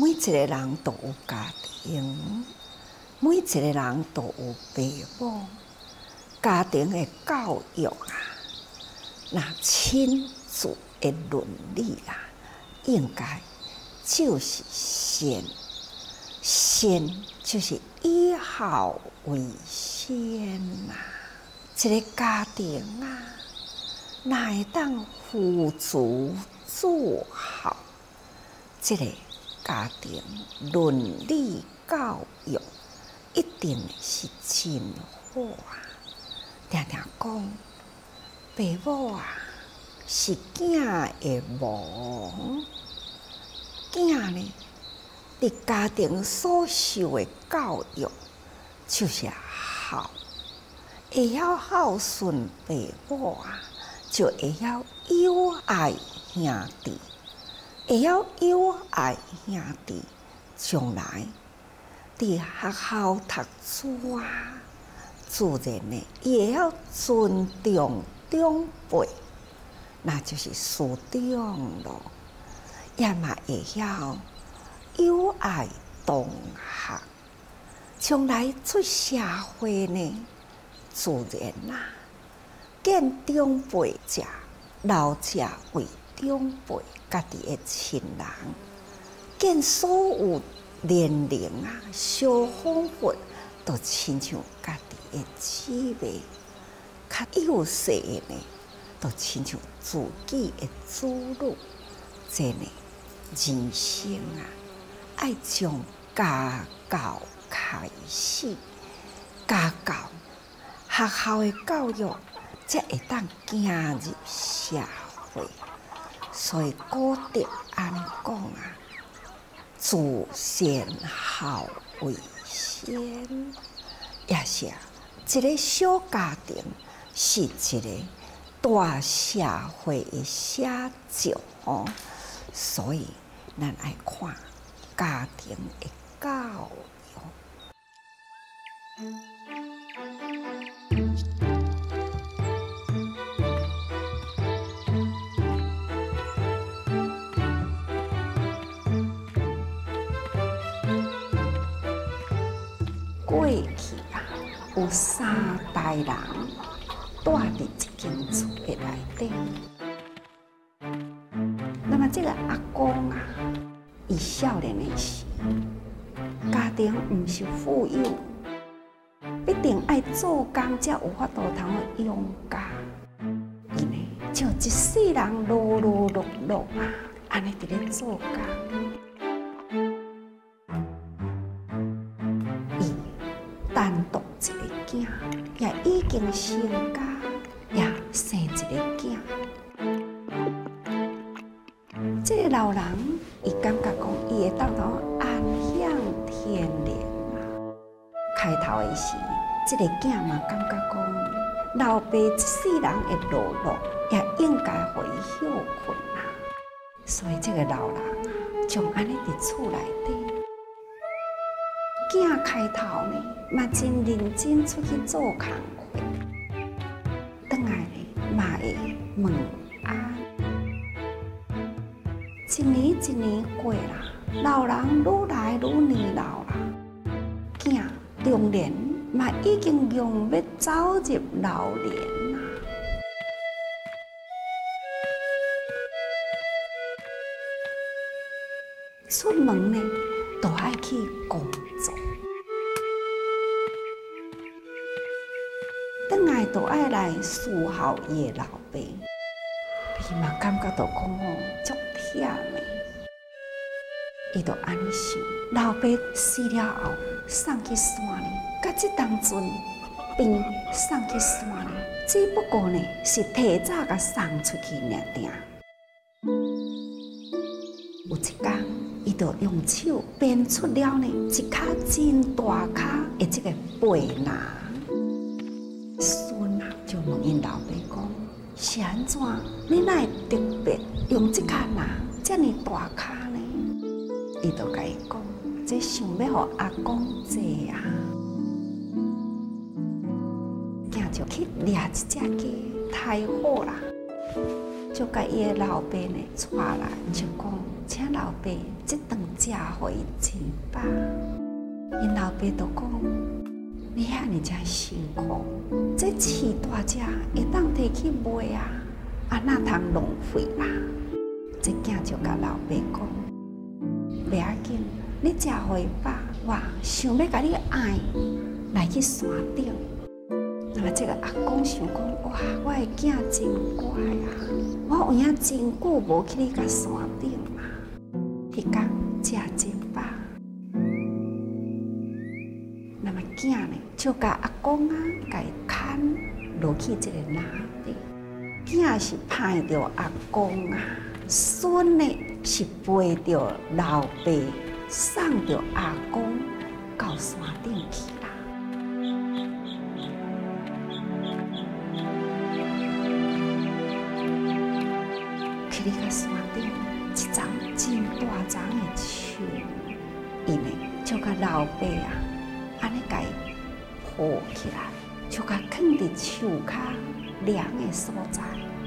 每一个人都有家庭，每一个人都有父母。家庭的教育啊，那亲子的伦理啊，应该就是先就是以好为先呐。一个家庭啊，哪会当富足做好？这个家庭伦理教育一定是真好啊！常常讲，父母啊是囝的王，囝呢，伫家庭所受的教育就是好，会晓孝顺父母啊，就会晓友爱兄弟，会晓友爱兄弟，将来伫学校读书啊。自然呢，伊会晓尊重长辈，那就是师长咯。也嘛会晓友爱同学，将来出社会呢，自然啦，见长辈者，老者为长辈，家己的亲人，见所有年龄啊，小丰富，都亲像家己的姊妹，较幼细的呢，都亲像自己的子女。这呢，人生啊，爱从家教开始，家教学校的教育，才会当走入社会。所以古德安尼讲啊，自先孝为先，也是一个小家庭是一个大社会的写照哦。所以咱爱看家庭的教育。过去啊，有三代人住伫一间厝的内底。那么这个阿公啊，伊少年的时，家庭毋是富有，必定爱做工才有法度通养家。伊呢，就一世人碌碌碌碌啊，安尼伫咧做工。伊单独一个囝，也已经成家，也生一个囝。这个老人，伊感觉讲，伊会当到安享天年啊。开头的时，这个囝嘛感觉讲，老爸一世人的劳碌，也应该互伊休困啊。所以这个老人啊，将安尼伫厝内底，囝开头呢，嘛真认真出去做工课，转来呢，嘛会问安。一年一年过啦，老人愈来愈年老啦，囝中年嘛已经用要走入老年啦。出门呢，都爱去工作，转来都爱来伺候伊的老爸。伊嘛感觉到讲哦，足忝的，伊就安尼想，老爸死了后送去山里，甲这当阵并送去山里，只不过呢是提早甲送出去尔。有一天，伊就用手编出了呢一卡真大卡的这个背囊。孙啊就问因老爸讲。是安怎？你哪会特别用这卡拿这么大卡呢？伊就甲伊讲，这想要互阿公坐啊。囝就去掠一只鸡，太好啦，就就甲伊的老爸呢带来，就讲请老爸这顿食互伊真饱。因老爸就讲：你遐尼真辛苦，这饲大只会当摕去卖啊，啊哪通浪费啦？这囝就甲老爸讲：袂要紧，你食互伊饱，我想要甲你爱来去山顶。那么这个阿公想讲：哇，我的囝真乖啊！我有影真久无去你甲山顶啊，迄天食真饱。那么囝呢，就甲阿公啊，甲伊牵落去这个哪里？囝是盼着阿公啊，孙呢是陪着老爸，送着阿公到山顶去啦。去你个山顶，一丛真大丛的树，伊呢就甲老爸啊，安尼甲伊抱起来，就甲放伫树骹凉的所在。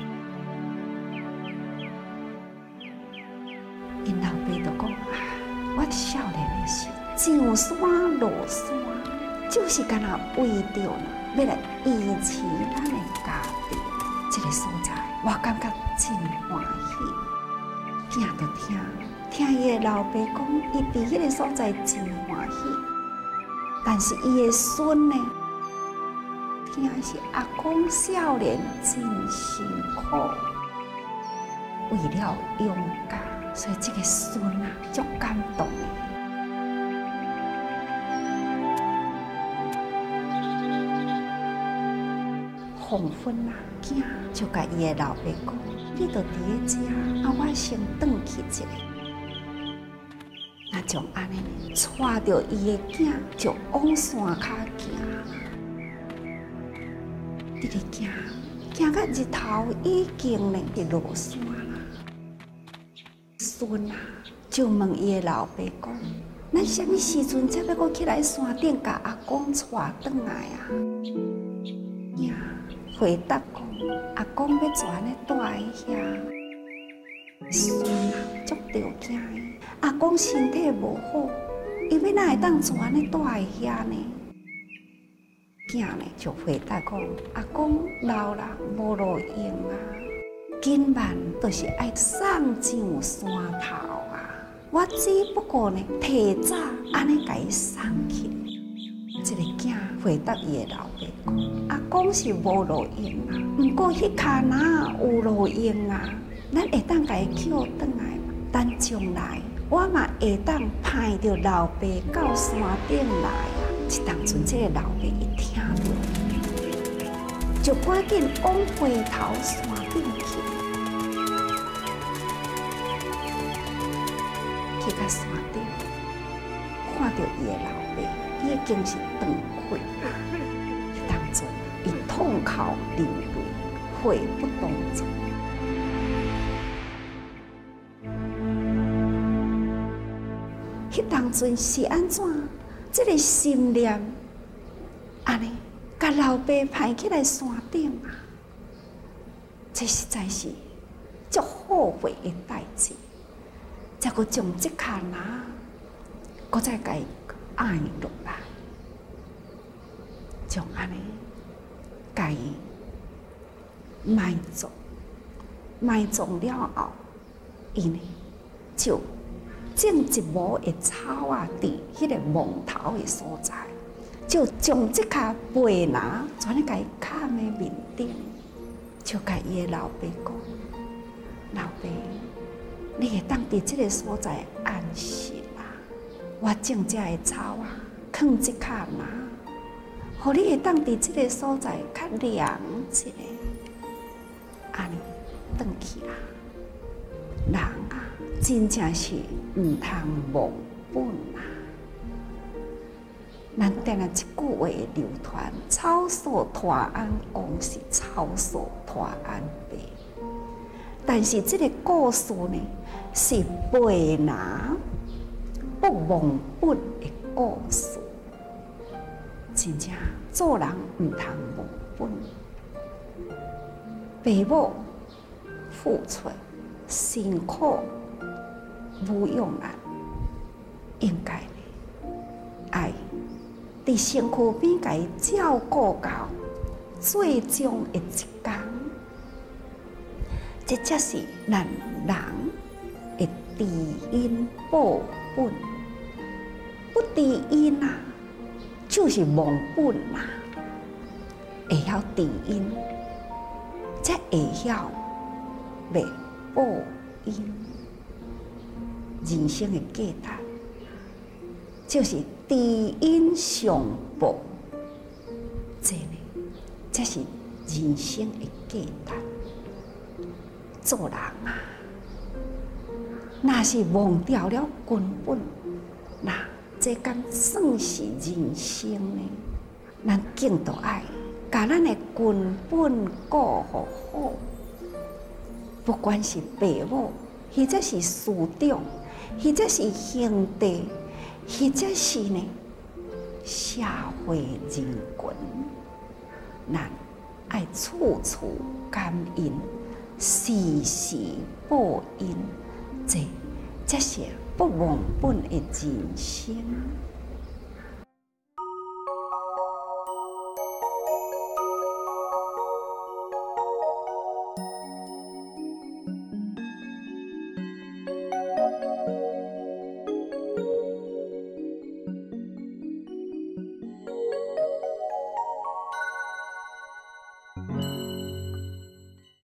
因老爸就讲：我少年的时，上山落山，就是干那为着要来维持咱的家庭这个所在，我感觉真欢喜。囝就听伊的老爸讲，伊伫迄个所在真欢喜。但是伊的孙呢，听是阿公少年真辛苦，为了勇敢，所以这个孙啊，足感动的。黄昏啊，囝就甲伊的老爸讲：你著伫咧遮，啊，我先转去一下。那就安尼呢，带着伊的囝就往山骹行。伫咧行到日头已经呢是落山啦。孙啊，就问伊的老爸讲：咱什么时阵才要阁起来山顶，甲阿公带转来啊？囝回答讲：阿公要全咧带伊遐。孙啊，足着惊伊。阿公身体无好，伊要哪会当全咧带伊遐呢？囝呢就回答讲：阿公老啦，无路用啊，今晚就是爱送上山头啊。我只不过呢，提早安尼甲伊送去。这个囝回答伊的老爸讲：阿公是无路用啊，不过迄骹哪有路用啊，咱会当甲伊捡转来嘛。等将来我嘛会当派着老爸到山顶来啊。一当阵，这个老爸一听到，就赶紧往回头山顶去。去到山顶，看到伊的老爸已经是断气。一当阵，伊痛哭流泪，悔不当初。迄当阵是安怎？这个心念，安尼，甲老爸派起来山顶啊，这实在是足后悔的代志。才阁将这卡拿，阁再甲伊爱落来，将安尼，甲伊埋葬，埋葬了后，伊呢就种一亩的草啊，伫迄个蒙头的所在，就将这卡背拿，全咧甲伊砍在面顶，就甲伊的老爸讲：老爸，你会当伫这个所在安息啦。我种这的草啊，放这卡拿，互你会当伫这个所在较凉一下，安尼转去啦。人啊，真正是唔通忘本啊！咱定了一句话的流传：草所托安公是草所托安伯。但是这个故事呢，是背拿不忘本的故事。真正做人唔通忘本。爸母付出，辛苦无用啊，应该爱伫身躯边甲伊照顾到最终的一天，这才是咱人的知因报本。不知因啊，就是忘本啊。会晓知因，才会晓要报因。人生的价值，就是知因上报。这呢，这是人生的价值。做人啊，若是忘掉了根本，那这敢算是人生呢？咱更都爱把咱的根本顾好好，不管是父母，或者是师长，或者是兄弟，或者是呢社会人群，咱爱处处感恩，时时报恩，这才是不忘本的人生。